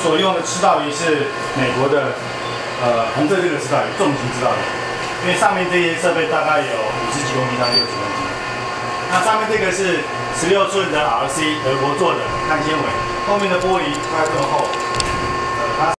所用的吃到鱼是美国的红色这个吃到鱼，重型吃到鱼，因为上面这些设备大概有50几公斤到60公斤。那上面这个是16寸的 RC 德国做的碳纤维，后面的玻璃大概这么厚。